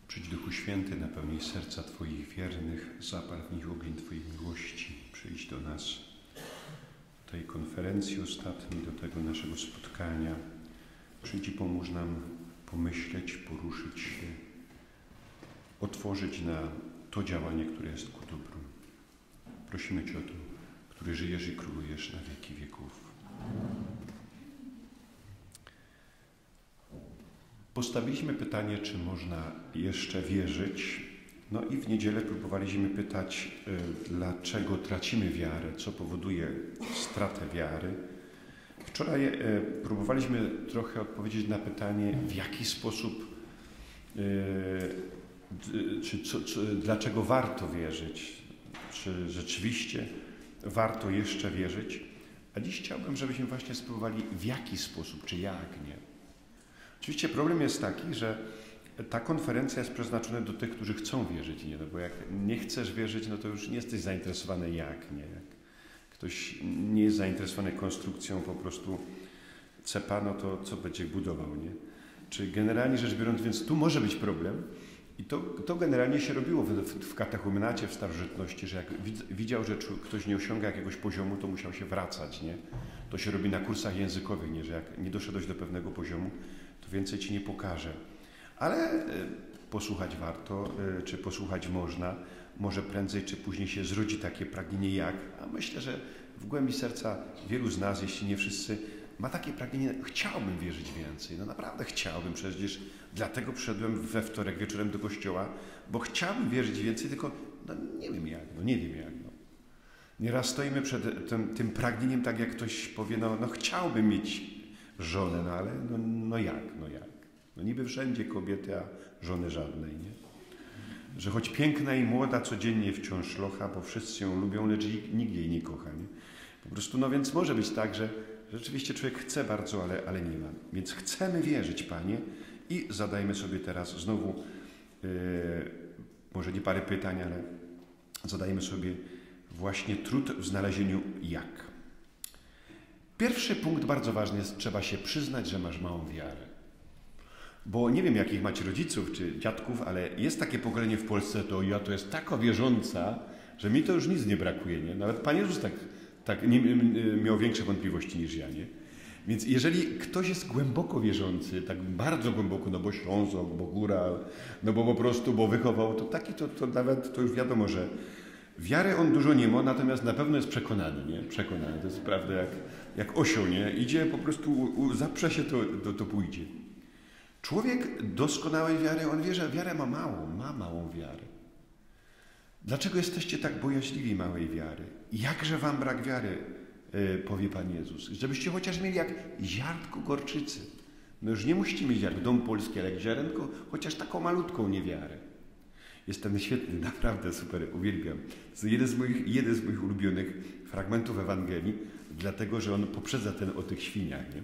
Przyjdź, Duchu Święty, napełnij serca Twoich wiernych, zapal w nich ogień Twojej miłości. Przyjdź do nas, do tej konferencji ostatniej, do tego naszego spotkania. Przyjdź i pomóż nam pomyśleć, poruszyć się, otworzyć na to działanie, które jest ku dobru. Prosimy Cię o to, który żyjesz i królujesz na wieki wieków. Postawiliśmy pytanie, czy można jeszcze wierzyć. No i w niedzielę próbowaliśmy pytać, dlaczego tracimy wiarę, co powoduje stratę wiary. Wczoraj próbowaliśmy trochę odpowiedzieć na pytanie, w jaki sposób, dlaczego warto wierzyć, czy rzeczywiście warto jeszcze wierzyć. A dziś chciałbym, żebyśmy właśnie spróbowali, w jaki sposób, czy jak nie. Oczywiście problem jest taki, że ta konferencja jest przeznaczona do tych, którzy chcą wierzyć, nie? No bo jak nie chcesz wierzyć, no to już nie jesteś zainteresowany jak, nie? Jak ktoś nie jest zainteresowany konstrukcją po prostu cepa, no to co będzie budował, nie? Czy generalnie rzecz biorąc, więc tu może być problem i to generalnie się robiło w katechumenacie, w starożytności, że jak widział, że ktoś nie osiąga jakiegoś poziomu, to musiał się wracać, nie? To się robi na kursach językowych, nie? Że jak nie doszedłeś do pewnego poziomu, to więcej ci nie pokaże. Ale posłuchać warto, czy posłuchać można. Może prędzej czy później się zrodzi takie pragnienie jak. A myślę, że w głębi serca wielu z nas, jeśli nie wszyscy, ma takie pragnienie, chciałbym wierzyć więcej. No naprawdę chciałbym, przecież dlatego przyszedłem we wtorek wieczorem do kościoła, bo chciałbym wierzyć więcej, tylko no, nie wiem jak. Nieraz stoimy przed tym pragnieniem, tak jak ktoś powie, no chciałbym mieć żonę, no ale no jak? No niby wszędzie kobiety, a żony żadnej, nie? Że choć piękna i młoda, codziennie wciąż szlocha, bo wszyscy ją lubią, lecz nikt jej nie kocha, nie? Po prostu, no więc może być tak, że rzeczywiście człowiek chce bardzo, ale nie ma. Więc chcemy wierzyć, Panie, i zadajmy sobie teraz znowu, może nie parę pytań, ale zadajmy sobie właśnie trud w znalezieniu jak. Pierwszy punkt bardzo ważny jest, trzeba się przyznać, że masz małą wiarę. Bo nie wiem, jakich macie rodziców czy dziadków, ale jest takie pokolenie w Polsce, to ja to jest taka wierząca, że mi to już nic nie brakuje, nie? Nawet Pan Jezus tak nie miał większe wątpliwości niż ja, nie? Więc jeżeli ktoś jest głęboko wierzący, tak bardzo głęboko, no bo Ślązok, bo góral, no bo po prostu, bo wychował, to taki to nawet, to już wiadomo, że wiary on dużo nie ma, natomiast na pewno jest przekonany, nie? Przekonany, to jest prawda jak osioł, nie? Idzie po prostu, zaprze się, to pójdzie. Człowiek doskonałej wiary, on wie, że wiarę ma małą wiarę. Dlaczego jesteście tak bojaźliwi małej wiary? Jakże wam brak wiary, powie Pan Jezus. Żebyście chociaż mieli jak ziarnko gorczycy. No już nie musicie mieć jak dom polski, ale jak ziarenko, chociaż taką malutką niewiarę. Jest ten świetny, naprawdę super, uwielbiam. To jeden z moich ulubionych fragmentów Ewangelii, dlatego, że on poprzedza ten o tych świniach, nie?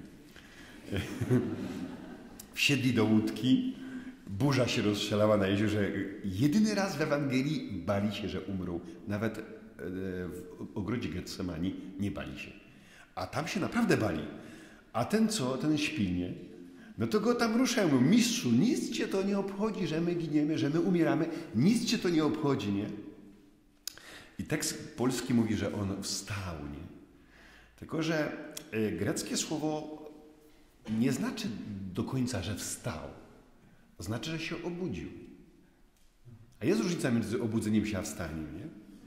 Wsiedli do łódki, burza się rozstrzelała na jeziorze. Jedyny raz w Ewangelii bali się, że umrą. Nawet w ogrodzie Getsemani nie bali się. A tam się naprawdę bali. A ten śpi, nie? No to go tam ruszają. Mistrzu, nic cię to nie obchodzi, że my giniemy, że my umieramy. Nic cię to nie obchodzi, nie? I tekst polski mówi, że on wstał, nie? Tylko że greckie słowo nie znaczy do końca, że wstał. Znaczy, że się obudził. A jest różnica między obudzeniem się a wstaniem, nie?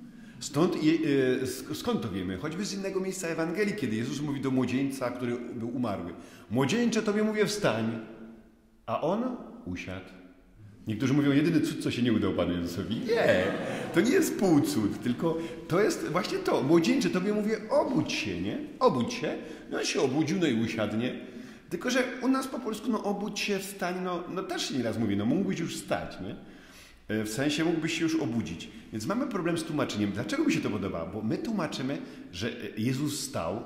Skąd to wiemy? Choćby z innego miejsca Ewangelii, kiedy Jezus mówi do młodzieńca, który był umarły. Młodzieńcze, tobie mówię, wstań. A on usiadł. Niektórzy mówią, jedyny cud, co się nie udał Panu Jezusowi. Nie, to nie jest półcud, tylko to jest właśnie to. Młodzieńcze, tobie mówię, obudź się, nie? Obudź się. No on się obudził, no i usiadnie. Tylko że u nas po polsku, no obudź się, wstań, no też się nieraz mówi, no mógłbyś już wstać, nie? W sensie mógłbyś się już obudzić. Więc mamy problem z tłumaczeniem. Dlaczego mi się to podoba? Bo my tłumaczymy, że Jezus stał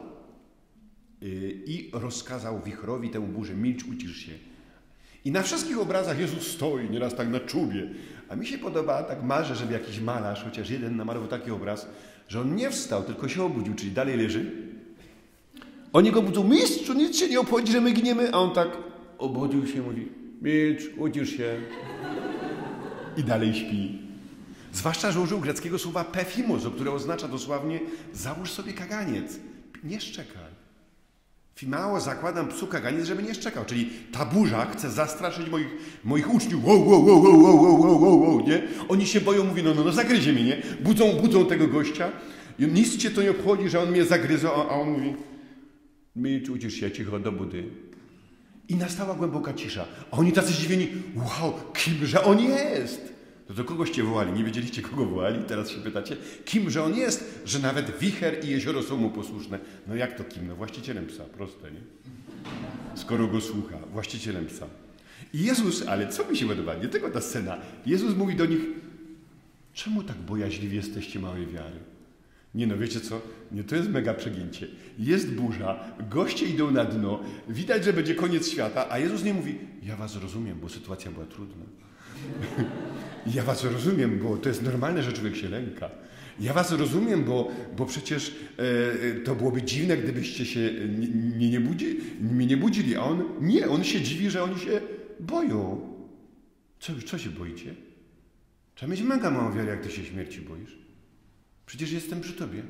i rozkazał wichrowi temu burzy, milcz, ucisz się. I na wszystkich obrazach Jezus stoi, nieraz tak na czubie. A mi się podoba, tak marzę, żeby jakiś malarz, chociaż jeden namalował taki obraz, że on nie wstał, tylko się obudził, czyli dalej leży. Oni go budzą, mistrzu, nic się nie obchodzi, że my giniemy. A on tak obudził się, mówi, milcz, ucisz się. i dalej śpi. Zwłaszcza, że użył greckiego słowa pefimos, które oznacza dosłownie załóż sobie kaganiec, nie szczekaj. Fimao, zakładam psu kaganiec, żeby nie szczekał, czyli ta burza chce zastraszyć moich uczniów. Wow, nie? Oni się boją, mówi, no, zagryzie mnie, nie? Budzą tego gościa i nic cię to nie obchodzi, że on mnie zagryzł, a on mówi, milcz, ucisz się, cicho, do budy. I nastała głęboka cisza. A oni tacy zdziwieni, wow, kimże on jest? To do kogoście wołali, nie wiedzieliście, kogo wołali, teraz się pytacie, kimże on jest, że nawet wicher i jezioro są mu posłuszne. No jak to kim? No właścicielem psa, proste, nie? Skoro go słucha, właścicielem psa. I Jezus, ale co mi się podoba, nie tylko ta scena, Jezus mówi do nich, czemu tak bojaźliwi jesteście małej wiary? Nie no, wiecie co? Nie, to jest mega przegięcie. Jest burza, goście idą na dno, widać, że będzie koniec świata, a Jezus nie mówi, ja was rozumiem, bo sytuacja była trudna. Ja was rozumiem, bo to jest normalne, że człowiek się lęka. Ja was rozumiem, bo przecież to byłoby dziwne, gdybyście się mnie nie budzili. A on się dziwi, że oni się boją. Co się boicie? Trzeba mieć mega małą wiarę, jak ty się śmierci boisz. Przecież jestem przy tobie.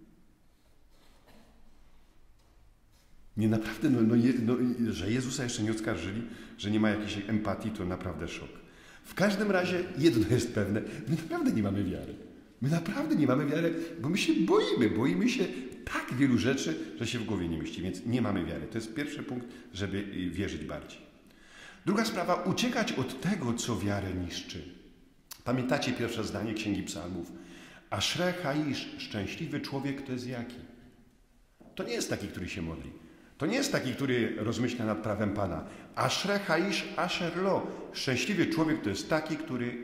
Nie, naprawdę, że Jezusa jeszcze nie oskarżyli, że nie ma jakiejś empatii, to naprawdę szok. W każdym razie jedno jest pewne, my naprawdę nie mamy wiary. My naprawdę nie mamy wiary, bo my się boimy. Boimy się tak wielu rzeczy, że się w głowie nie mieści, więc nie mamy wiary. To jest pierwszy punkt, żeby wierzyć bardziej. Druga sprawa, uciekać od tego, co wiarę niszczy. Pamiętacie pierwsze zdanie Księgi Psalmów? Aszre chaisz, szczęśliwy człowiek to jest jaki? To nie jest taki, który się modli. To nie jest taki, który rozmyśla nad prawem Pana. Aszre chaisz asher lo. Szczęśliwy człowiek to jest taki, który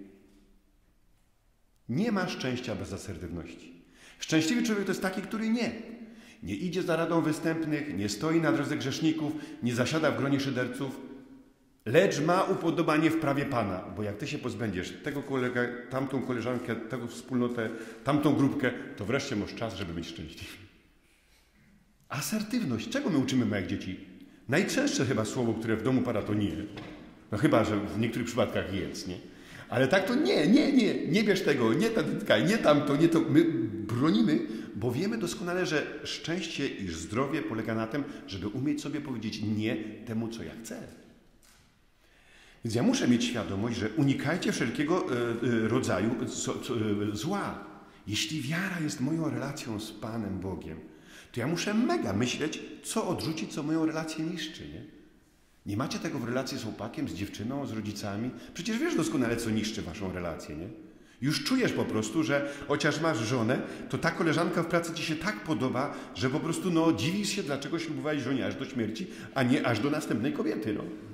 nie ma szczęścia bez asertywności. Szczęśliwy człowiek to jest taki, który nie idzie za radą występnych, nie stoi na drodze grzeszników, nie zasiada w gronie szyderców, lecz ma upodobanie w prawie Pana. Bo jak ty się pozbędziesz tego kolegę, tamtą koleżankę, tego wspólnotę, tamtą grupkę, to wreszcie masz czas, żeby być szczęśliwy. Asertywność. Czego my uczymy małych dzieci? Najczęstsze chyba słowo, które w domu pada, to nie. No chyba, że w niektórych przypadkach jest, nie? Ale tak to nie bierz tego, nie tatykaj, nie tamto, nie to. My bronimy, bo wiemy doskonale, że szczęście i zdrowie polega na tym, żeby umieć sobie powiedzieć nie temu, co ja chcę. Więc ja muszę mieć świadomość, że unikajcie wszelkiego rodzaju zła. Jeśli wiara jest moją relacją z Panem Bogiem, to ja muszę mega myśleć, co odrzucić, co moją relację niszczy, nie? Nie macie tego w relacji z chłopakiem, z dziewczyną, z rodzicami? Przecież wiesz doskonale, co niszczy waszą relację, nie? Już czujesz po prostu, że chociaż masz żonę, to ta koleżanka w pracy ci się tak podoba, że po prostu dziwisz się, dlaczego ślubowałeś żonie aż do śmierci, a nie aż do następnej kobiety,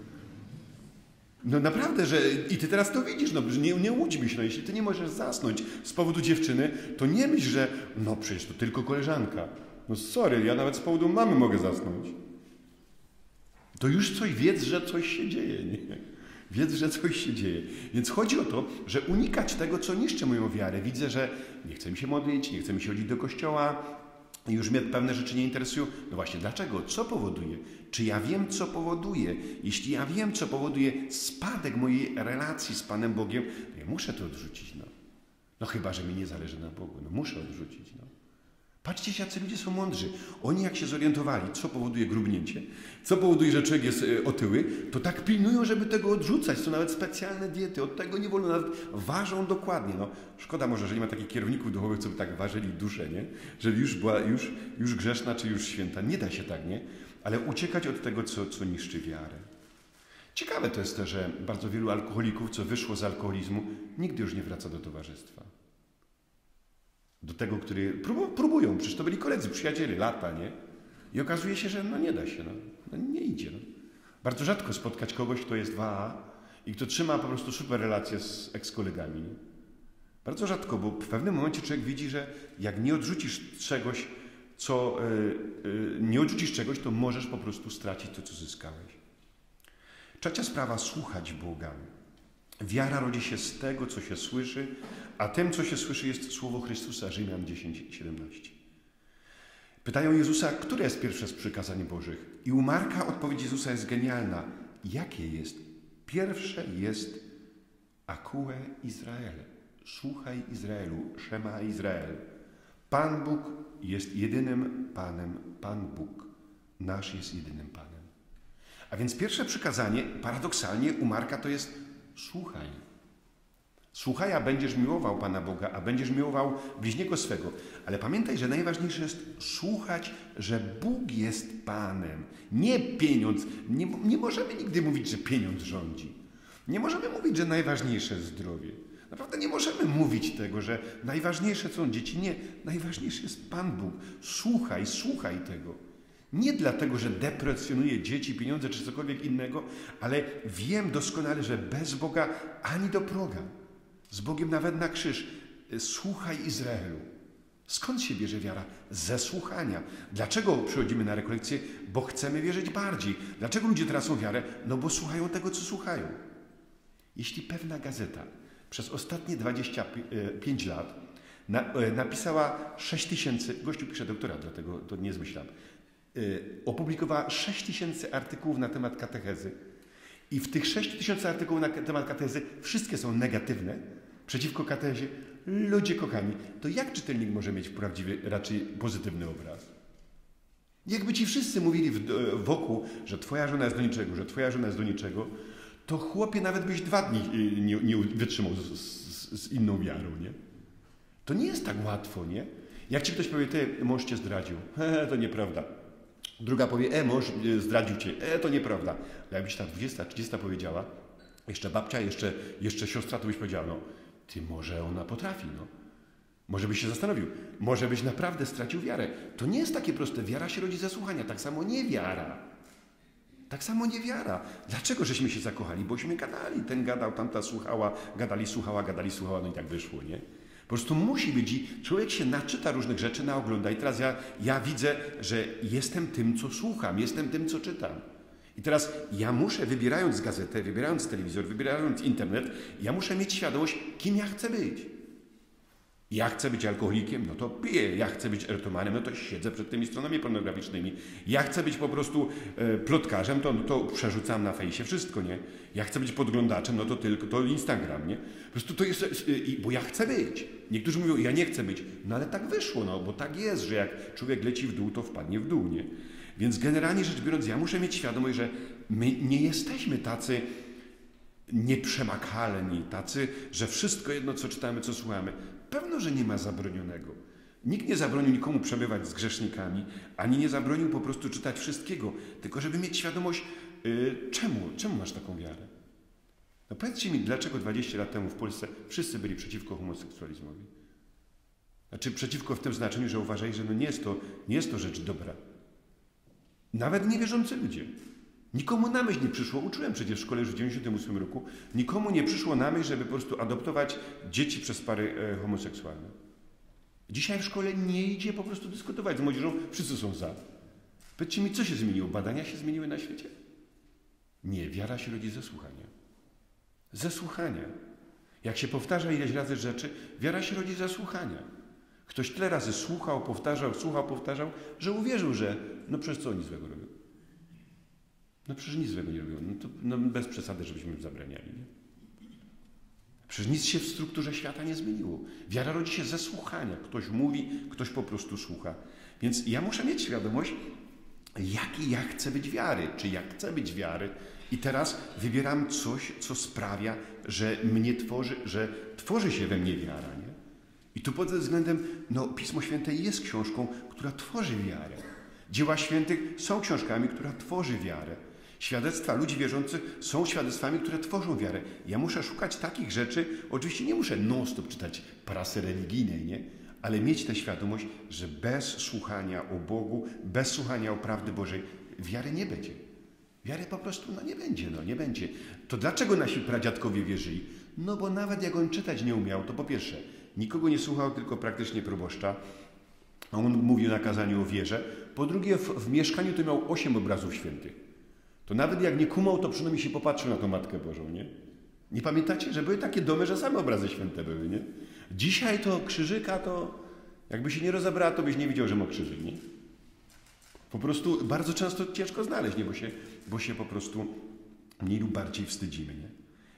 No naprawdę, że i ty teraz to widzisz, nie łudźmy się, jeśli ty nie możesz zasnąć z powodu dziewczyny, to nie myśl, że przecież to tylko koleżanka. Sorry, ja nawet z powodu mamy mogę zasnąć. To już wiedz, że coś się dzieje, nie? Wiedz, że coś się dzieje. Więc chodzi o to, że unikać tego, co niszczy moją wiarę. Widzę, że nie chcę mi się modlić, nie chcę mi się chodzić do kościoła, już mnie pewne rzeczy nie interesują. No właśnie, dlaczego? Co powoduje? Czy ja wiem, co powoduje? Jeśli ja wiem, co powoduje spadek mojej relacji z Panem Bogiem, to ja muszę to odrzucić, No chyba, że mi nie zależy na Bogu. Muszę odrzucić, Patrzcie, jacy ludzie są mądrzy. Oni jak się zorientowali, co powoduje grubnięcie, co powoduje, że człowiek jest otyły, to tak pilnują, żeby tego odrzucać. Są nawet specjalne diety. Od tego nie wolno, nawet ważą dokładnie. Szkoda może, że nie ma takich kierowników duchowych, co by tak ważyli duszę, nie? Żeby już była już grzeszna, czy już święta. Nie da się tak, nie? Ale uciekać od tego, co niszczy wiarę. Ciekawe to jest to, że bardzo wielu alkoholików, co wyszło z alkoholizmu, nigdy już nie wraca do towarzystwa. Do tego, który próbują, przecież to byli koledzy, przyjaciele, lata, nie? I okazuje się, że nie da się, nie idzie. Bardzo rzadko spotkać kogoś, kto jest 2A i kto trzyma po prostu super relacje z eks-kolegami. Nie? Bardzo rzadko, bo w pewnym momencie człowiek widzi, że jak nie odrzucisz czegoś, to możesz po prostu stracić to, co zyskałeś. Trzecia sprawa, słuchać Boga. Wiara rodzi się z tego, co się słyszy, a tym, co się słyszy, jest słowo Chrystusa, Rzymian 10:17. Pytają Jezusa, które jest pierwsze z przykazań Bożych? I u Marka odpowiedź Jezusa jest genialna. Jakie jest? Pierwsze jest Akue Izrael. Słuchaj Izraelu, Szema Izrael. Pan Bóg jest jedynym Panem, Pan Bóg nasz jest jedynym Panem. A więc pierwsze przykazanie, paradoksalnie u Marka to jest słuchaj. Słuchaj, a będziesz miłował Pana Boga, a będziesz miłował bliźniego swego. Ale pamiętaj, że najważniejsze jest słuchać, że Bóg jest Panem. Nie pieniądz. Nie możemy nigdy mówić, że pieniądz rządzi. Nie możemy mówić, że najważniejsze jest zdrowie. Naprawdę nie możemy mówić tego, że najważniejsze są dzieci. Nie, najważniejszy jest Pan Bóg. Słuchaj tego. Nie dlatego, że deprecjonuje dzieci, pieniądze czy cokolwiek innego, ale wiem doskonale, że bez Boga ani do proga. Z Bogiem nawet na krzyż. Słuchaj Izraelu. Skąd się bierze wiara? Ze słuchania. Dlaczego przychodzimy na rekolekcję? Bo chcemy wierzyć bardziej. Dlaczego ludzie tracą wiarę? No bo słuchają tego, co słuchają. Jeśli pewna gazeta przez ostatnie 25 lat napisała 6000, gościu pisze doktorat, dlatego to nie zmyślam, opublikowała 6000 artykułów na temat katechezy i w tych 6000 artykułów na temat katechezy wszystkie są negatywne, przeciwko katechezie. Ludzie kochani, to jak czytelnik może mieć prawdziwy, raczej pozytywny obraz? Jakby ci wszyscy mówili wokół, że twoja żona jest do niczego, że twoja żona jest do niczego, to chłopie nawet byś 2 dni nie wytrzymał z inną wiarą, nie? To nie jest tak łatwo, nie? Jak ci ktoś powie, ty, mąż cię zdradził, to nieprawda. Druga powie, mąż zdradził cię, to nieprawda. Ale jakbyś ta 20, 30 powiedziała, jeszcze babcia, jeszcze siostra, to byś powiedziała, no, ty może ona potrafi, no. Może byś się zastanowił, może byś naprawdę stracił wiarę. To nie jest takie proste. Wiara się rodzi ze słuchania, tak samo niewiara. Tak samo niewiara. Dlaczego żeśmy się zakochali? Bośmy gadali. Ten gadał, tamta słuchała, gadali, słuchała, no i tak wyszło, nie? Po prostu musi być i człowiek się naczyta różnych rzeczy, naogląda i teraz ja widzę, że jestem tym, co słucham, jestem tym, co czytam. I teraz ja muszę, wybierając gazetę, wybierając telewizor, wybierając internet, ja muszę mieć świadomość, kim ja chcę być. Ja chcę być alkoholikiem, no to piję. Ja chcę być erotomanem, no to siedzę przed tymi stronami pornograficznymi. Ja chcę być po prostu plotkarzem, to przerzucam na fejsie wszystko, nie? Ja chcę być podglądaczem, no to tylko to Instagram, nie? Po prostu to jest, bo ja chcę być. Niektórzy mówią, ja nie chcę być. No ale tak wyszło, no bo tak jest, że jak człowiek leci w dół, to wpadnie w dół, nie? Więc generalnie rzecz biorąc, ja muszę mieć świadomość, że my nie jesteśmy tacy nieprzemakalni, tacy, że wszystko jedno, co czytamy, co słuchamy. Pewno, że nie ma zabronionego. Nikt nie zabronił nikomu przebywać z grzesznikami, ani nie zabronił po prostu czytać wszystkiego, tylko żeby mieć świadomość, czemu masz taką wiarę. No powiedzcie mi, dlaczego 20 lat temu w Polsce wszyscy byli przeciwko homoseksualizmowi? Znaczy przeciwko w tym znaczeniu, że uważali, że no nie jest to rzecz dobra. Nawet niewierzący ludzie. Nikomu na myśl nie przyszło, uczyłem przecież w szkole już w 1998 roku, nikomu nie przyszło na myśl, żeby po prostu adoptować dzieci przez pary homoseksualne. Dzisiaj w szkole nie idzie po prostu dyskutować z młodzieżą, wszyscy są za. Powiedzcie mi, co się zmieniło? Badania się zmieniły na świecie? Nie, wiara się rodzi ze słuchania. Ze słuchania. Jak się powtarza ileś razy rzeczy, wiara się rodzi ze słuchania. Ktoś tyle razy słuchał, powtarzał, że uwierzył, że no przecież co oni złego robią? No przecież nic złego nie robią. No bez przesady, żebyśmy im zabraniali. Nie? Przecież nic się w strukturze świata nie zmieniło. Wiara rodzi się ze słuchania. Ktoś mówi, ktoś po prostu słucha. Więc ja muszę mieć świadomość, jakiej ja chcę być wiary. Czy ja chcę być wiary i teraz wybieram coś, co sprawia, że mnie tworzy, że tworzy się we mnie wiara. Nie? I tu pod tym względem, Pismo Święte jest książką, która tworzy wiarę. Dzieła świętych są książkami, która tworzy wiarę. Świadectwa ludzi wierzących są świadectwami, które tworzą wiarę. Ja muszę szukać takich rzeczy, oczywiście nie muszę non-stop czytać prasy religijnej, nie? Ale mieć tę świadomość, że bez słuchania o Bogu, bez słuchania o prawdy Bożej, wiary nie będzie. Wiary po prostu nie będzie. To dlaczego nasi pradziadkowie wierzyli? No bo nawet jak on czytać nie umiał, to po pierwsze, nikogo nie słuchał, tylko praktycznie proboszcza. On mówił na kazaniu o wierze. Po drugie, w mieszkaniu to miał 8 obrazów świętych. To nawet jak nie kumał, to przynajmniej się popatrzył na tą Matkę Bożą, nie? Nie pamiętacie, że były takie domy, że same obrazy święte były, nie? Dzisiaj to krzyżyka, to jakby się nie rozebrała, to byś nie widział, że ma krzyżyk, nie? Po prostu bardzo często ciężko znaleźć, nie? Bo się po prostu mniej lub bardziej wstydzimy, nie?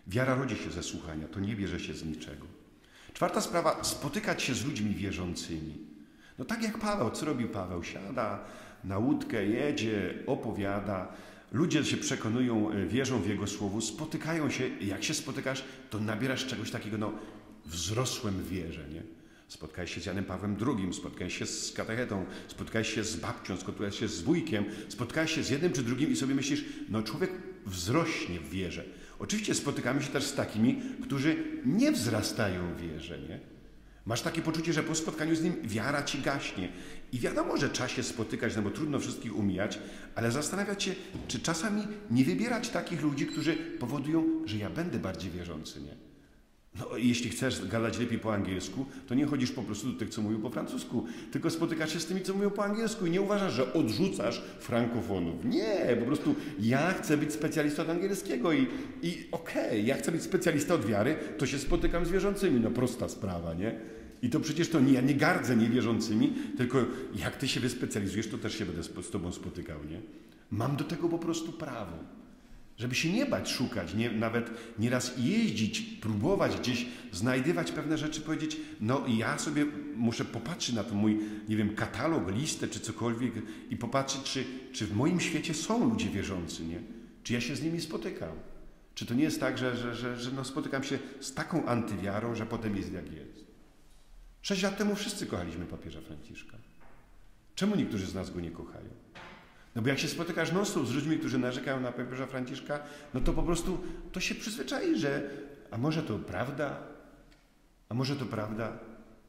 Wiara rodzi się ze słuchania, to nie bierze się z niczego. Czwarta sprawa, spotykać się z ludźmi wierzącymi. No tak jak Paweł, co robił Paweł? Siada na łódkę, jedzie, opowiada. Ludzie się przekonują, wierzą w Jego słowo, spotykają się. Jak się spotykasz, to nabierasz czegoś takiego, no wzrosłem w wierze, nie? Spotkałeś się z Janem Pawłem II, spotkałeś się z katechetą, spotkałeś się z babcią, spotkałeś się z wujkiem, spotkałeś się z jednym czy drugim i sobie myślisz, no człowiek wzrośnie w wierze. Oczywiście spotykamy się też z takimi, którzy nie wzrastają w wierze, nie? Masz takie poczucie, że po spotkaniu z nim wiara ci gaśnie. I wiadomo, że trzeba się spotykać, no bo trudno wszystkich umijać, ale zastanawiać się, czy czasami nie wybierać takich ludzi, którzy powodują, że ja będę bardziej wierzący, nie? No, jeśli chcesz gadać lepiej po angielsku, to nie chodzisz po prostu do tych, co mówią po francusku, tylko spotykasz się z tymi, co mówią po angielsku i nie uważasz, że odrzucasz frankofonów. Nie, po prostu ja chcę być specjalistą od angielskiego i okej, ja chcę być specjalistą od wiary, to się spotykam z wierzącymi. No prosta sprawa, nie? I to przecież to nie, ja nie gardzę niewierzącymi, tylko jak ty się wyspecjalizujesz, to też się będę z tobą spotykał, nie? Mam do tego po prostu prawo. Żeby się nie bać szukać, nawet nieraz jeździć, próbować gdzieś, znajdywać pewne rzeczy, powiedzieć, no ja sobie muszę popatrzeć na ten mój, nie wiem, katalog, listę czy cokolwiek i popatrzeć, czy w moim świecie są ludzie wierzący, nie? Czy ja się z nimi spotykam? Czy to nie jest tak, że no spotykam się z taką antywiarą, że potem jest jak jest? 6 lat temu wszyscy kochaliśmy papieża Franciszka. Czemu niektórzy z nas go nie kochają? No bo jak się spotykasz non-stop z ludźmi, którzy narzekają na papieża Franciszka, no to po prostu to się przyzwyczai, że a może to prawda? A może to prawda?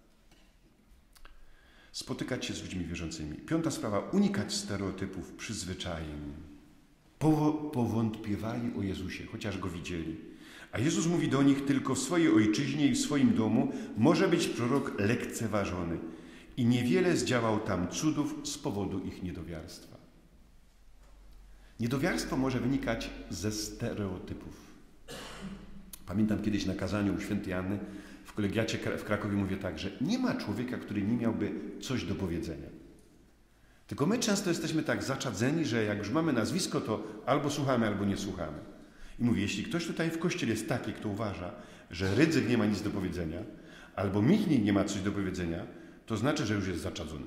Spotykać się z ludźmi wierzącymi. 5. sprawa, unikać stereotypów, przyzwyczajeń. Powątpiewali o Jezusie, chociaż Go widzieli. A Jezus mówi do nich, tylko w swojej ojczyźnie i w swoim domu może być prorok lekceważony. I niewiele zdziałał tam cudów z powodu ich niedowiarstwa. Niedowiarstwo może wynikać ze stereotypów. Pamiętam kiedyś na kazaniu u świętej Anny w kolegiacie w Krakowie mówię tak, że nie ma człowieka, który nie miałby coś do powiedzenia. Tylko my często jesteśmy tak zaczadzeni, że jak już mamy nazwisko, to albo słuchamy, albo nie słuchamy. I mówię, jeśli ktoś tutaj w kościele jest taki, kto uważa, że Rydzyk nie ma nic do powiedzenia, albo Michnik nie ma coś do powiedzenia, to znaczy, że już jest zaczadzony.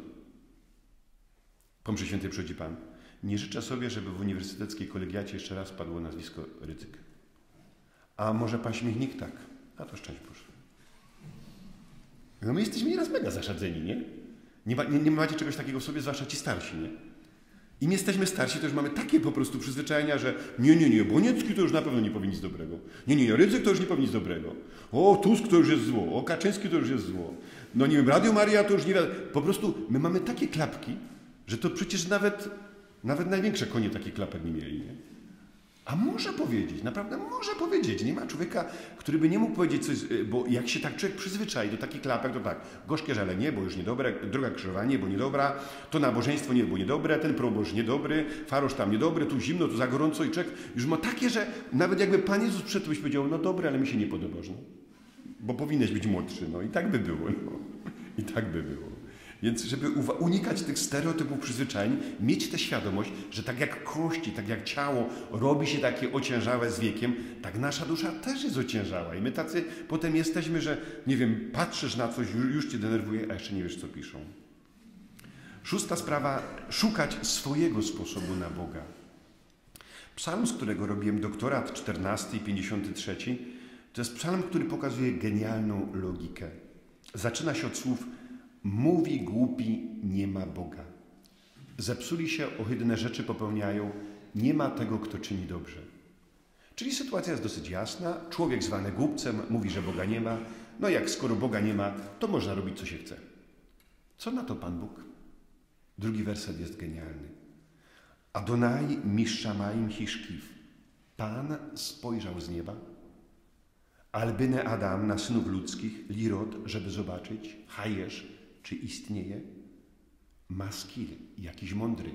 Po mszy świętej przychodzi Pan. Nie życzę sobie, żeby w uniwersyteckiej kolegiacie jeszcze raz padło nazwisko Rydzyk. A może pan Śmiechnik? Tak. A to szczęść Boże. No my jesteśmy nieraz mega zaszadzeni, nie? Nie macie czegoś takiego w sobie, zwłaszcza ci starsi, nie? Im jesteśmy starsi, to już mamy takie po prostu przyzwyczajenia, że nie, Boniecki to już na pewno nie powie nic dobrego. Nie, Rydzyk to już nie powie nic dobrego. O, Tusk to już jest zło. O, Kaczyński to już jest zło. No nie wiem, Radio Maria to już nie wiadomo. Po prostu my mamy takie klapki, że to przecież nawet największe konie takich klapek nie mieli, nie? A może powiedzieć, naprawdę może powiedzieć. Nie ma człowieka, który by nie mógł powiedzieć coś, bo jak się tak człowiek przyzwyczai do takich klapek, to tak, gorzkie żale nie, bo już niedobre, droga krzyżowa nie, bo niedobra, to nabożeństwo nie, bo niedobre, ten proboszcz niedobry, farosz tam niedobry, tu zimno, tu za gorąco i człowiek już ma takie, że nawet jakby Pan Jezus przed byś powiedział, no dobre, ale mi się nie podobasz, no. Bo powinieneś być młodszy, no i tak by było, no. I tak by było. Więc żeby unikać tych stereotypów przyzwyczajeń, mieć tę świadomość, że tak jak kości, tak jak ciało robi się takie ociężałe z wiekiem, tak nasza dusza też jest ociężała. I my tacy potem jesteśmy, że nie wiem, patrzysz na coś, już cię denerwuje, a jeszcze nie wiesz, co piszą. 6. sprawa, szukać swojego sposobu na Boga. Psalm, z którego robiłem doktorat, 14 i 53, to jest psalm, który pokazuje genialną logikę. Zaczyna się od słów: mówi głupi, nie ma Boga. Zepsuli się, ohydne rzeczy popełniają, nie ma tego, kto czyni dobrze. Czyli sytuacja jest dosyć jasna. Człowiek zwany głupcem mówi, że Boga nie ma. No jak skoro Boga nie ma, to można robić, co się chce. Co na to Pan Bóg? Drugi werset jest genialny. Adonai mishamayim hiszkiv. Pan spojrzał z nieba. Albynę Adam na synów ludzkich, lirot, żeby zobaczyć, hajesz, czy istnieje? Maskil, jakiś mądry.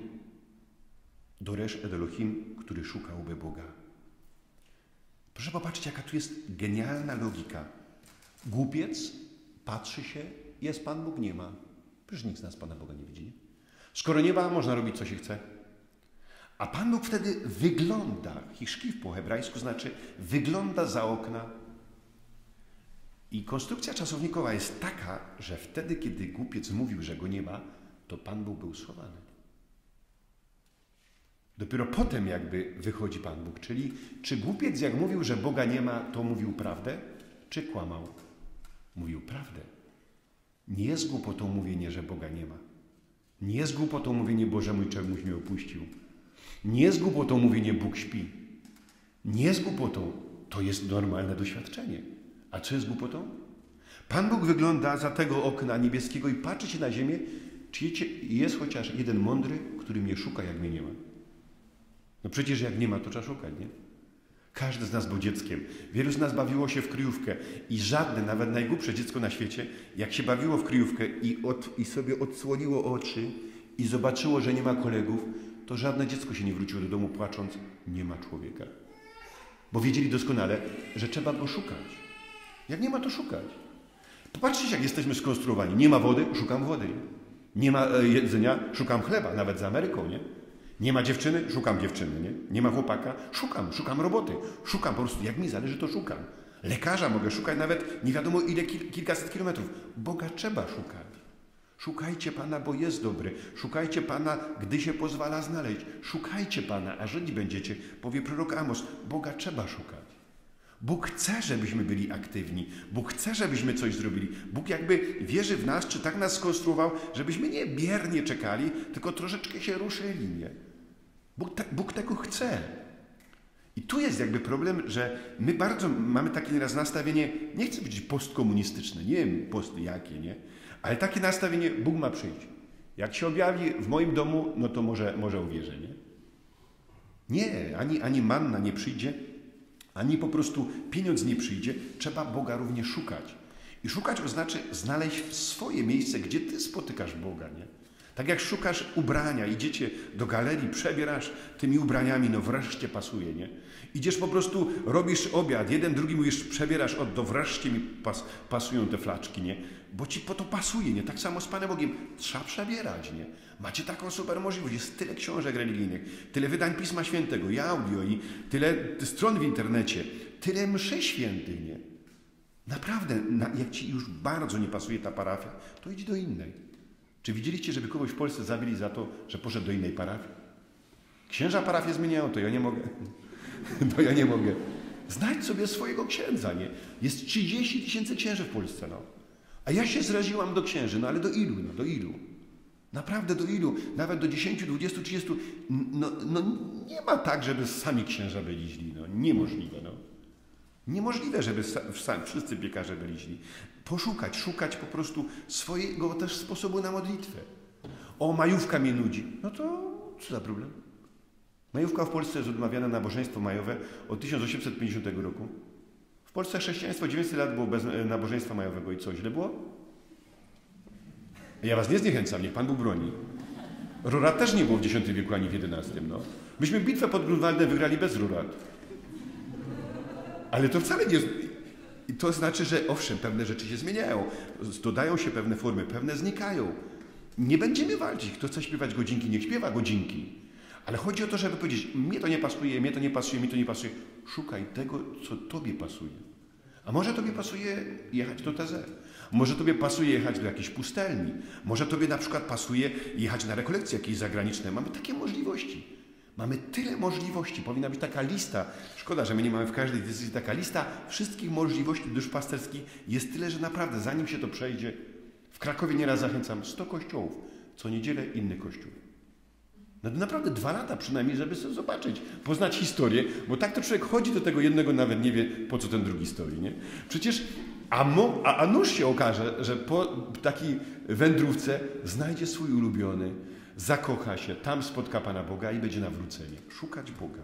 Doresz ed Elohim, który szukałby Boga. Proszę popatrzcie, jaka tu jest genialna logika. Głupiec patrzy się, jest Pan Bóg, nie ma. Przecież nikt z nas Pana Boga nie widzi. Skoro nie ma, można robić, co się chce. A Pan Bóg wtedy wygląda, hiszkiw po hebrajsku znaczy wygląda za okna. I konstrukcja czasownikowa jest taka, że wtedy, kiedy głupiec mówił, że go nie ma, to Pan Bóg był schowany. Dopiero potem jakby wychodzi Pan Bóg. Czyli czy głupiec jak mówił, że Boga nie ma, to mówił prawdę, czy kłamał? Mówił prawdę. Nie jest głupotą mówienie, że Boga nie ma. Nie jest głupotą mówienie, Boże mój, czemuś mnie opuścił. Nie jest głupotą mówienie, Bóg śpi. Nie jest głupotą. To jest normalne doświadczenie. A co jest głupotą? Pan Bóg wygląda za tego okna niebieskiego i patrzy się na ziemię, czy jest chociaż jeden mądry, który mnie szuka, jak mnie nie ma. No przecież jak nie ma, to trzeba szukać, nie? Każdy z nas był dzieckiem. Wielu z nas bawiło się w kryjówkę i żadne, nawet najgłupsze dziecko na świecie, jak się bawiło w kryjówkę i sobie odsłoniło oczy i zobaczyło, że nie ma kolegów, to żadne dziecko się nie wróciło do domu płacząc, nie ma człowieka. Bo wiedzieli doskonale, że trzeba go szukać. Jak nie ma, to szukać. Popatrzcie, jak jesteśmy skonstruowani. Nie ma wody, szukam wody. Nie ma jedzenia, szukam chleba, nawet za Ameryką, nie? Nie ma dziewczyny, szukam dziewczyny, nie? Nie ma chłopaka, szukam roboty. Szukam po prostu, jak mi zależy, to szukam. Lekarza mogę szukać nawet nie wiadomo ile, kilkaset kilometrów. Boga trzeba szukać. Szukajcie Pana, bo jest dobry. Szukajcie Pana, gdy się pozwala znaleźć. Szukajcie Pana, a żyć będziecie, powie prorok Amos. Boga trzeba szukać. Bóg chce, żebyśmy byli aktywni. Bóg chce, żebyśmy coś zrobili. Bóg jakby wierzy w nas, czy tak nas skonstruował, żebyśmy nie biernie czekali, tylko troszeczkę się ruszyli, nie? Bóg tego chce. I tu jest jakby problem, że my bardzo mamy takie nieraz nastawienie, nie chcę powiedzieć postkomunistyczne, nie wiem posty jakie, nie? Ale takie nastawienie, Bóg ma przyjść. Jak się objawi w moim domu, no to może uwierzę, nie? Nie, ani manna nie przyjdzie, ani po prostu pieniądz nie przyjdzie. Trzeba Boga również szukać. I szukać oznacza znaleźć swoje miejsce, gdzie ty spotykasz Boga, nie? Tak jak szukasz ubrania, idziecie do galerii, przebierasz tymi ubraniami, no wreszcie pasuje, nie? Idziesz po prostu, robisz obiad, jeden, drugi mówisz, przebierasz, to wreszcie mi pasują te flaczki, nie? Bo ci po to pasuje, nie? Tak samo z Panem Bogiem. Trzeba przebierać, nie? Macie taką super możliwość. Jest tyle książek religijnych, tyle wydań Pisma Świętego i audio i tyle stron w internecie, tyle mszy świętych, nie? Naprawdę, jak ci już bardzo nie pasuje ta parafia, to idź do innej. Czy widzieliście, żeby kogoś w Polsce zabili za to, że poszedł do innej parafii? Księża parafię zmieniają, to ja nie mogę. To ja nie mogę. Znajdź sobie swojego księdza, nie? Jest 30 000 księży w Polsce, no. A ja się zraziłam do księży, no ale do ilu, no do ilu? Naprawdę do ilu? Nawet do 10, 20, 30. No nie ma tak, żeby sami księża byli źli, no. Niemożliwe, no. Niemożliwe, żeby wszyscy piekarze byli źli. Szukać po prostu swojego też sposobu na modlitwę. O, majówka mnie nudzi. No to co za problem? Majówka w Polsce jest odmawiana nabożeństwo majowe od 1850 roku. W Polsce chrześcijaństwo 900 lat było bez nabożeństwa majowego i co, źle było? Ja was nie zniechęcam, niech Pan Bóg broni. Rurat też nie było w X wieku ani w XI. No. Myśmy bitwę pod Grunwaldem wygrali bez rurat. Ale to wcale nie... I to znaczy, że owszem, pewne rzeczy się zmieniają. Dodają się pewne formy, pewne znikają. Nie będziemy walczyć. Kto chce śpiewać godzinki, niech śpiewa godzinki. Ale chodzi o to, żeby powiedzieć, mnie to nie pasuje, mnie to nie pasuje, mnie to nie pasuje. Szukaj tego, co tobie pasuje. A może tobie pasuje jechać do TZ. Może tobie pasuje jechać do jakiejś pustelni. Może tobie na przykład pasuje jechać na rekolekcje jakieś zagraniczne. Mamy takie możliwości. Mamy tyle możliwości. Powinna być taka lista. Szkoda, że my nie mamy w każdej decyzji taka lista wszystkich możliwości duszpasterskich. Jest tyle, że naprawdę zanim się to przejdzie, w Krakowie nieraz zachęcam 100 kościołów. Co niedzielę inny kościół. No naprawdę 2 lata przynajmniej, żeby sobie zobaczyć, poznać historię, bo tak to człowiek chodzi do tego jednego, nawet nie wie, po co ten drugi stoi, nie? Przecież, a nuż się okaże, że po takiej wędrówce znajdzie swój ulubiony, zakocha się, tam spotka Pana Boga i będzie nawrócenie. Szukać Boga.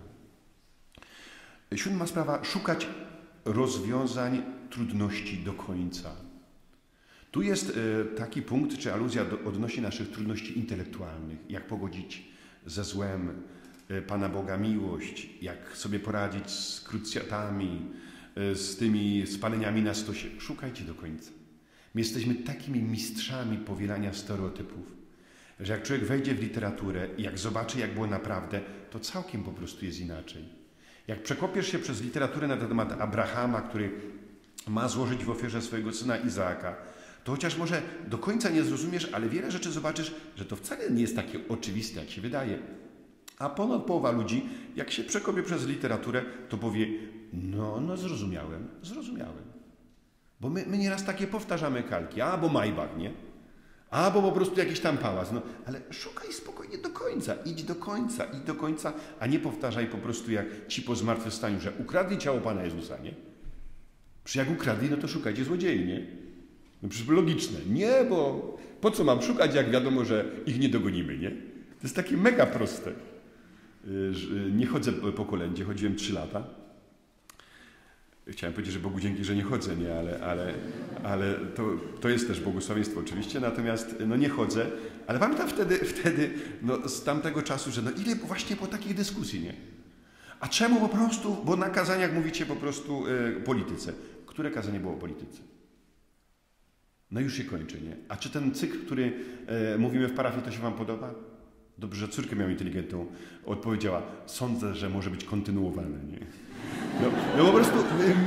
7. sprawa, szukać rozwiązań trudności do końca. Tu jest taki punkt, czy aluzja odnośnie naszych trudności intelektualnych. Jak pogodzić ze złem Pana Boga miłość, jak sobie poradzić z krucjatami, z tymi spaleniami na stosie. Szukajcie do końca. My jesteśmy takimi mistrzami powielania stereotypów. że jak człowiek wejdzie w literaturę i jak zobaczy, jak było naprawdę, to całkiem po prostu jest inaczej. Jak przekopiesz się przez literaturę na temat Abrahama, który ma złożyć w ofierze swojego syna Izaaka, to chociaż może do końca nie zrozumiesz, ale wiele rzeczy zobaczysz, że to wcale nie jest takie oczywiste, jak się wydaje. A ponad połowa ludzi, jak się przekopie przez literaturę, to powie, no zrozumiałem. Bo my nieraz takie powtarzamy kalki, albo Maybach, nie? Albo po prostu jakiś tam pałac. No, ale szukaj spokojnie do końca, idź do końca, a nie powtarzaj po prostu jak ci po zmartwychwstaniu, że ukradli ciało Pana Jezusa, nie? Przecież jak ukradli, no to szukajcie złodziei, nie? No przecież logiczne. Nie, bo po co mam szukać, jak wiadomo, że ich nie dogonimy, nie? To jest takie mega proste. Nie chodzę po kolędzie, chodziłem 3 lata. Chciałem powiedzieć, że Bogu dzięki, że nie chodzę, nie? Ale to jest też błogosławieństwo oczywiście, natomiast no nie chodzę. Ale pamiętam wtedy no, z tamtego czasu, że no ile właśnie po takich dyskusji, nie? A czemu po prostu, bo na kazaniach mówicie po prostu polityce. Które kazanie było o polityce? No już się kończy, nie? A czy ten cykl, który mówimy w parafii, to się wam podoba? Dobrze, że córkę miał inteligentną. Odpowiedziała, sądzę, że może być kontynuowane, nie? No po prostu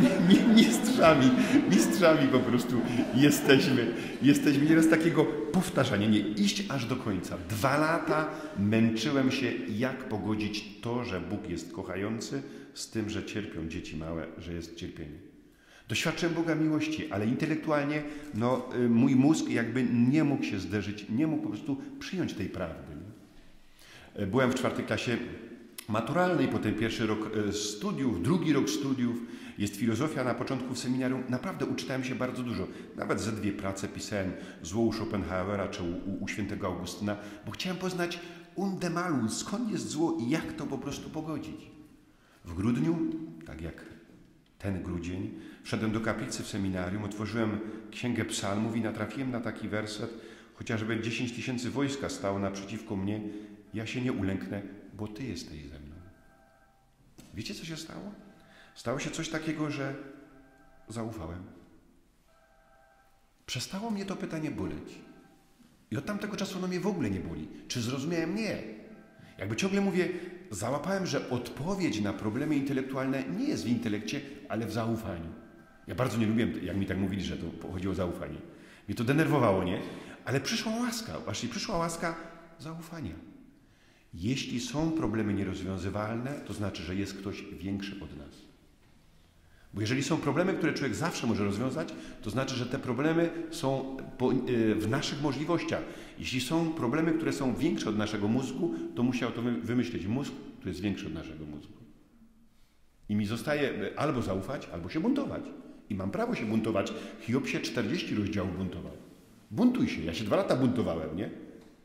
mistrzami po prostu jesteśmy nieraz takiego powtarzania, nie, iść aż do końca. 2 lata męczyłem się, jak pogodzić to, że Bóg jest kochający, z tym, że cierpią dzieci małe, że jest cierpienie. Doświadczyłem Boga miłości, ale intelektualnie no, mój mózg jakby nie mógł się zderzyć, nie mógł po prostu przyjąć tej prawdy. Nie? Byłem w 4. klasie maturalnej, potem 1. rok studiów, 2. rok studiów, jest filozofia na początku w seminarium. Naprawdę uczytałem się bardzo dużo. Nawet ze 2 prace pisałem, Zło u Schopenhauera czy u świętego Augustyna, bo chciałem poznać unde malum, skąd jest zło i jak to po prostu pogodzić. W grudniu, tak jak ten grudzień, wszedłem do kaplicy w seminarium, otworzyłem Księgę Psalmów i natrafiłem na taki werset, chociażby 10 000 wojska stało naprzeciwko mnie, ja się nie ulęknę, bo Ty jesteś ze mną. Wiecie, co się stało? Stało się coś takiego, że zaufałem. Przestało mnie to pytanie boleć. I od tamtego czasu ono mnie w ogóle nie boli. Czy zrozumiałem? Nie. Jakby ciągle mówię, załapałem, że odpowiedź na problemy intelektualne nie jest w intelekcie, ale w zaufaniu. Ja bardzo nie lubiłem, jak mi tak mówili, że to chodzi o zaufanie. Mnie to denerwowało, nie? Ale przyszła łaska, właśnie przyszła łaska zaufania. Jeśli są problemy nierozwiązywalne, to znaczy, że jest ktoś większy od nas. Bo jeżeli są problemy, które człowiek zawsze może rozwiązać, to znaczy, że te problemy są w naszych możliwościach. Jeśli są problemy, które są większe od naszego mózgu, to musiał to wymyślić mózg, który jest większy od naszego mózgu. I mi zostaje albo zaufać, albo się buntować. I mam prawo się buntować. Hiob się 40 rozdziałów buntował. Buntuj się. Ja się 2 lata buntowałem, nie?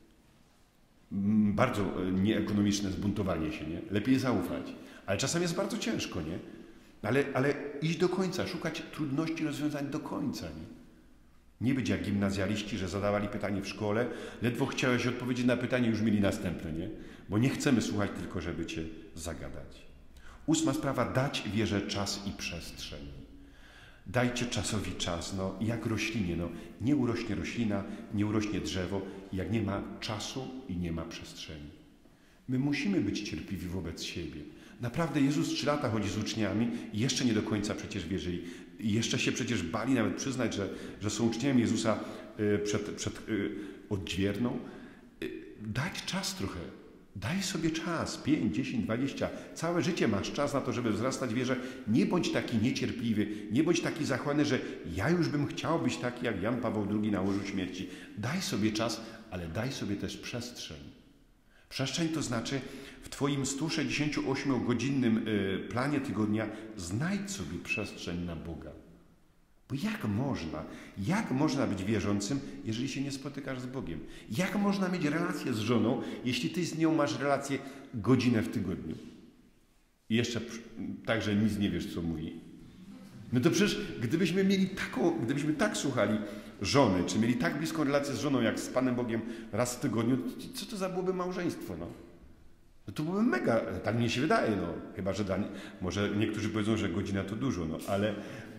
Bardzo nieekonomiczne zbuntowanie się, nie? Lepiej zaufać. Ale czasem jest bardzo ciężko, nie? Ale iść do końca, szukać trudności rozwiązań do końca, nie? Nie być jak gimnazjaliści, że zadawali pytanie w szkole, ledwo chciałeś odpowiedzieć na pytanie, już mieli następne, nie? Bo nie chcemy słuchać tylko, żeby Cię zagadać. 8. sprawa, dać wierze czas i przestrzeń. Dajcie czasowi czas, no jak roślinie, no nie urośnie roślina, nie urośnie drzewo, jak nie ma czasu i nie ma przestrzeni. My musimy być cierpliwi wobec siebie. Naprawdę Jezus 3 lata chodzi z uczniami i jeszcze nie do końca przecież wierzyli. I jeszcze się przecież bali nawet przyznać, że są uczniami Jezusa przed odźwierną. Dać czas trochę. Daj sobie czas. 5, 10, 20. Całe życie masz czas na to, żeby wzrastać w wierze. Nie bądź taki niecierpliwy. Nie bądź taki zachłanny, że ja już bym chciał być taki jak Jan Paweł II na łożu śmierci. Daj sobie czas, ale daj sobie też przestrzeń. Przestrzeń to znaczy w Twoim 168-godzinnym planie tygodnia znajdź sobie przestrzeń na Boga. Bo jak można być wierzącym, jeżeli się nie spotykasz z Bogiem? Jak można mieć relację z żoną, jeśli Ty z nią masz relację godzinę w tygodniu? I jeszcze także nic nie wiesz, co mówi. No to przecież gdybyśmy tak słuchali żony, czy mieli tak bliską relację z żoną, jak z Panem Bogiem raz w tygodniu, co to za byłoby małżeństwo, no? No to byłoby mega, tak mnie się wydaje, no. Chyba, że może niektórzy powiedzą, że godzina to dużo, no.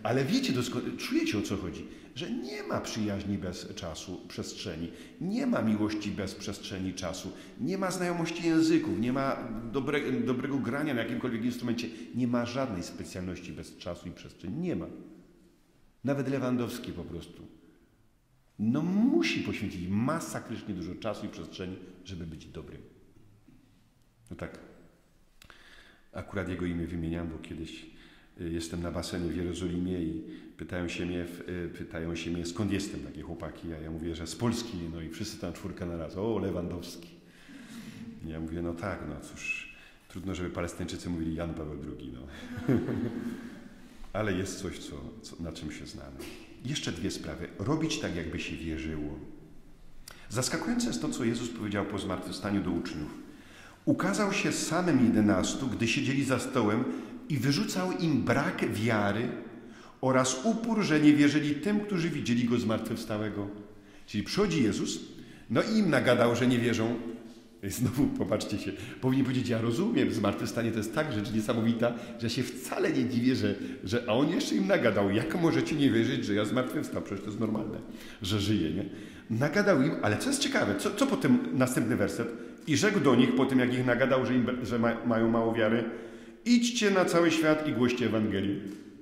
Ale wiecie, czujecie, o co chodzi, że nie ma przyjaźni bez czasu, przestrzeni, nie ma miłości bez przestrzeni czasu, nie ma znajomości języków, nie ma dobrego grania na jakimkolwiek instrumencie, nie ma żadnej specjalności bez czasu i przestrzeni. Nie ma. Nawet Lewandowski po prostu. No musi poświęcić masakrycznie dużo czasu i przestrzeni, żeby być dobrym. No tak. Akurat jego imię wymieniam, bo kiedyś jestem na basenie w Jerozolimie i pytają się mnie, skąd jestem, takie chłopaki, a ja mówię, że z Polski, no i wszyscy tam czwórka na raz, o, Lewandowski. I ja mówię, no tak, no cóż, trudno, żeby Palestyńczycy mówili Jan Paweł II, no. Ale jest coś, na czym się znamy. Jeszcze dwie sprawy. Robić tak, jakby się wierzyło. Zaskakujące jest to, co Jezus powiedział po zmartwychwstaniu do uczniów. Ukazał się samym 11, gdy siedzieli za stołem i wyrzucał im brak wiary oraz upór, że nie wierzyli tym, którzy widzieli Go zmartwychwstałego. Czyli przychodzi Jezus, no i im nagadał, że nie wierzą. I znowu, popatrzcie się, powinien powiedzieć, ja rozumiem, zmartwychwstanie to jest tak rzecz niesamowita, że się wcale nie dziwię, a On jeszcze im nagadał. Jak możecie nie wierzyć, że ja zmartwychwstał? Przecież to jest normalne, że żyję, nie? Nagadał im, ale co jest ciekawe, co potem następny werset? I rzekł do nich, po tym jak ich nagadał, że mają mało wiary, idźcie na cały świat i głoście Ewangelię.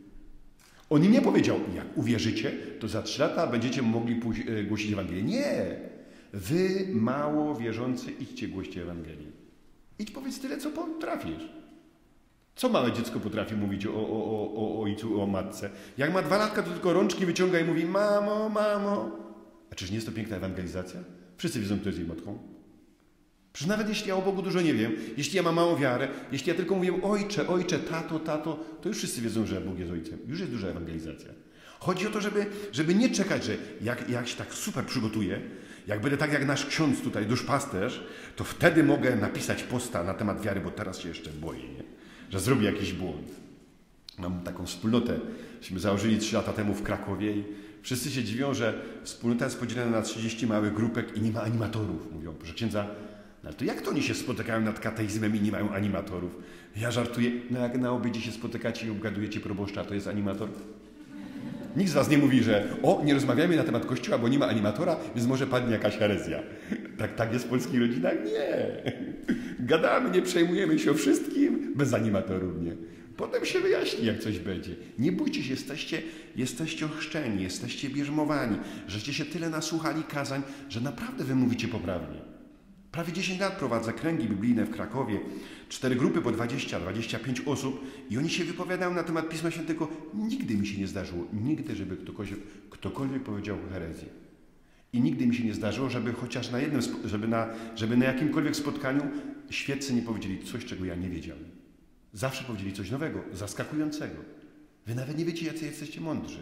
On im nie powiedział, jak uwierzycie, to za 3 lata będziecie mogli pójść głosić Ewangelię. Nie! Wy, mało wierzący, idźcie głoście Ewangelię. Idź powiedz tyle, co potrafisz. Co małe dziecko potrafi mówić o ojcu, o matce? Jak ma 2 latka, to tylko rączki wyciąga i mówi mamo, mamo. A czyż nie jest to piękna ewangelizacja? Wszyscy wiedzą, kto jest jej matką. Przecież nawet jeśli ja o Bogu dużo nie wiem, jeśli ja mam małą wiarę, jeśli ja tylko mówię ojcze, ojcze, tato, tato, to już wszyscy wiedzą, że Bóg jest ojcem. Już jest duża ewangelizacja. Chodzi o to, żeby nie czekać, że jak się tak super przygotuję, jak będę tak jak nasz ksiądz tutaj, duszpasterz, to wtedy mogę napisać posta na temat wiary, bo teraz się jeszcze boję, nie? Że zrobię jakiś błąd. Mam taką wspólnotę, myśmy założyli 3 lata temu w Krakowie i wszyscy się dziwią, że wspólnota jest podzielona na 30 małych grupek i nie ma animatorów. Mówią, proszę księdza, no ale to jak to oni się spotykają nad kateizmem i nie mają animatorów? Ja żartuję, no jak na obiedzie się spotykacie i obgadujecie proboszcza, to jest animator? Nikt z was nie mówi, że nie rozmawiamy na temat Kościoła, bo nie ma animatora, więc może padnie jakaś herezja. Tak jest w polskich rodzinach? Nie. Gadamy, nie przejmujemy się o wszystkim, bez animatorów, nie. Potem się wyjaśni, jak coś będzie. Nie bójcie się, jesteście ochrzczeni, jesteście bierzmowani, żeście się tyle nasłuchali kazań, że naprawdę wy mówicie poprawnie. Prawie 10 lat prowadzę kręgi biblijne w Krakowie. 4 grupy po 20-25 osób i oni się wypowiadają na temat Pisma Świętego. Nigdy mi się nie zdarzyło, żeby ktokolwiek powiedział herezję. I nigdy mi się nie zdarzyło, żeby chociaż żeby na jakimkolwiek spotkaniu świeccy nie powiedzieli coś, czego ja nie wiedziałem. Zawsze powiedzieli coś nowego, zaskakującego. Wy nawet nie wiecie, jacy jesteście mądrzy.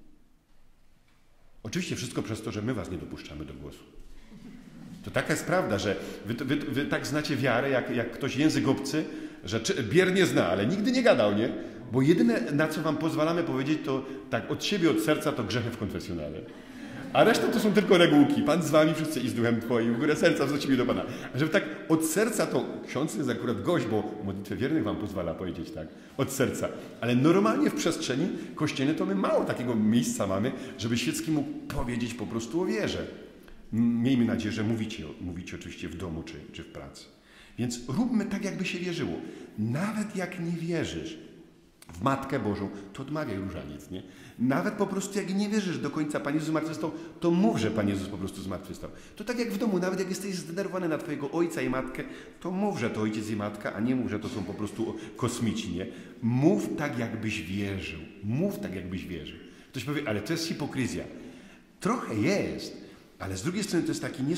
Oczywiście wszystko przez to, że my was nie dopuszczamy do głosu. To taka jest prawda, że wy tak znacie wiarę, jak ktoś język obcy, że biernie zna, ale nigdy nie gadał, nie? Bo jedyne, na co wam pozwalamy powiedzieć, to tak od siebie, od serca, to grzechy w konfesjonale. A reszta to są tylko regułki. Pan z wami wszyscy i z duchem twoim, w górę serca wznosimy do Pana. A żeby tak od serca, to ksiądz jest akurat gość, bo modlitwę wiernych wam pozwala powiedzieć tak, od serca. Ale normalnie w przestrzeni kościelnej to my mało takiego miejsca mamy, żeby świecki mógł powiedzieć po prostu o wierze. Miejmy nadzieję, że mówicie oczywiście w domu czy w pracy. Więc róbmy tak, jakby się wierzyło. Nawet jak nie wierzysz w Matkę Bożą, to odmawiaj różaniec, nie? Nawet po prostu jak nie wierzysz do końca, Pan Jezus zmartwychwstał, to mów, że Pan Jezus po prostu zmartwychwstał. To tak jak w domu, nawet jak jesteś zdenerwowany na twojego ojca i matkę, to mów, że to ojciec i matka, a nie mów, że to są po prostu kosmici, nie? Mów tak, jakbyś wierzył. Mów tak, jakbyś wierzył. Ktoś powie, ale to jest hipokryzja. Trochę jest. Ale z drugiej strony to jest taki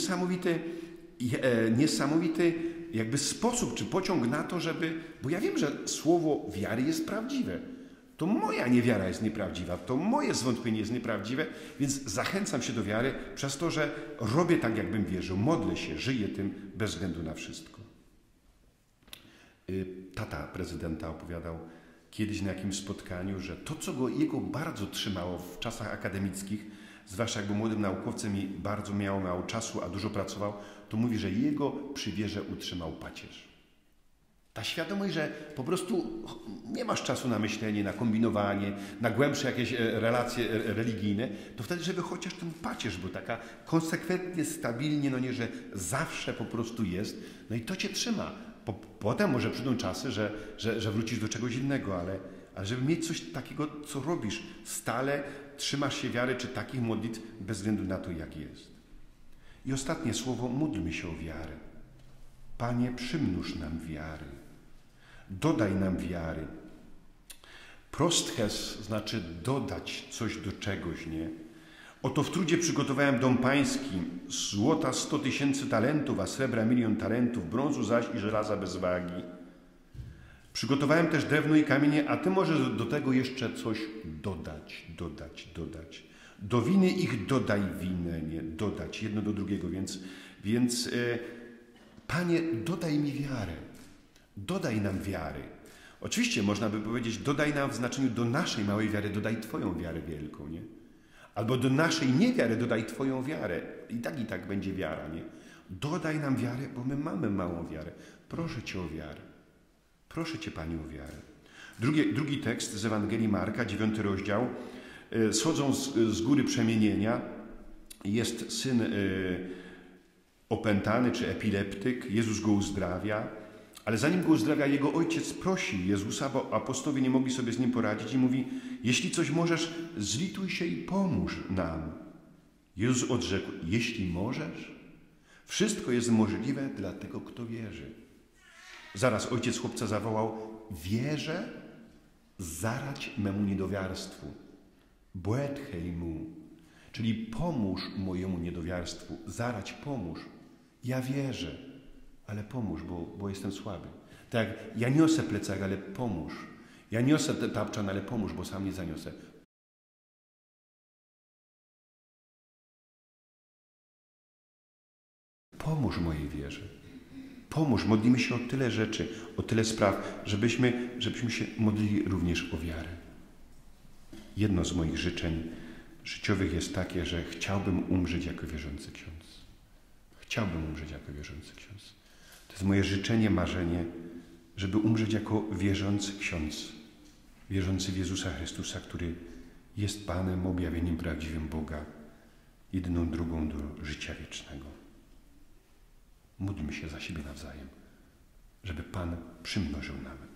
niesamowity jakby sposób czy pociąg na to, bo ja wiem, że słowo wiary jest prawdziwe. To moja niewiara jest nieprawdziwa, to moje zwątpienie jest nieprawdziwe, więc zachęcam się do wiary przez to, że robię tak, jakbym wierzył. Modlę się, żyję tym bez względu na wszystko. Tata prezydenta opowiadał kiedyś na jakimś spotkaniu, że to, co jego bardzo trzymało w czasach akademickich, zwłaszcza jak był młodym naukowcem i bardzo miał czasu, a dużo pracował, to mówi, że jego przy wierze utrzymał pacierz. Ta świadomość, że po prostu nie masz czasu na myślenie, na kombinowanie, na głębsze jakieś relacje religijne, to wtedy, żeby chociaż ten pacierz był taka konsekwentnie, stabilnie, no nie, że zawsze po prostu jest, no i to cię trzyma. Potem może przyjdą czasy, że wrócisz do czegoś innego, ale żeby mieć coś takiego, co robisz, stale trzymasz się wiary czy takich modlitw bez względu na to, jak jest. I ostatnie słowo, módlmy się o wiarę. Panie, przymnóż nam wiary. Dodaj nam wiary. Prostches znaczy dodać coś do czegoś, nie? Oto w trudzie przygotowałem dom pański, złota 100 000 talentów, a srebra 1 000 000 talentów, brązu zaś i żelaza bez wagi. Przygotowałem też drewno i kamienie, a ty możesz do tego jeszcze coś dodać. Do winy ich dodaj winę, nie? Dodać jedno do drugiego, więc Panie, dodaj mi wiarę. Dodaj nam wiary. Oczywiście można by powiedzieć, dodaj nam w znaczeniu do naszej małej wiary, dodaj Twoją wiarę wielką, nie? Albo do naszej niewiary dodaj Twoją wiarę. I tak będzie wiara, nie? Dodaj nam wiarę, bo my mamy małą wiarę. Proszę Cię o wiarę. Proszę Cię, Panie, o wiarę. Drugi tekst z Ewangelii Marka, 9 rozdział. Schodzą z góry przemienienia. Jest syn opętany czy epileptyk. Jezus go uzdrawia. Ale zanim go uzdrawia, jego ojciec prosi Jezusa, bo apostołowie nie mogli sobie z nim poradzić i mówi: jeśli coś możesz, zlituj się i pomóż nam. Jezus odrzekł: jeśli możesz, wszystko jest możliwe dla tego, kto wierzy. Zaraz ojciec chłopca zawołał: wierzę, zarać memu niedowiarstwu. Błetchej mu, czyli pomóż mojemu niedowiarstwu, zarać pomóż. Ja wierzę, ale pomóż, bo jestem słaby. Tak, ja niosę plecak, ale pomóż. Ja niosę tapczan, ale pomóż, bo sam nie zaniosę. Pomóż mojej wierze. Pomóż, modlimy się o tyle rzeczy, o tyle spraw, żebyśmy się modlili również o wiarę. Jedno z moich życzeń życiowych jest takie, że chciałbym umrzeć jako wierzący ksiądz. Chciałbym umrzeć jako wierzący ksiądz. To jest moje życzenie, marzenie, żeby umrzeć jako wierzący ksiądz, wierzący w Jezusa Chrystusa, który jest Panem, objawieniem prawdziwym Boga, jedyną drogą do życia wiecznego. Módlmy się za siebie nawzajem, żeby Pan przymnożył nam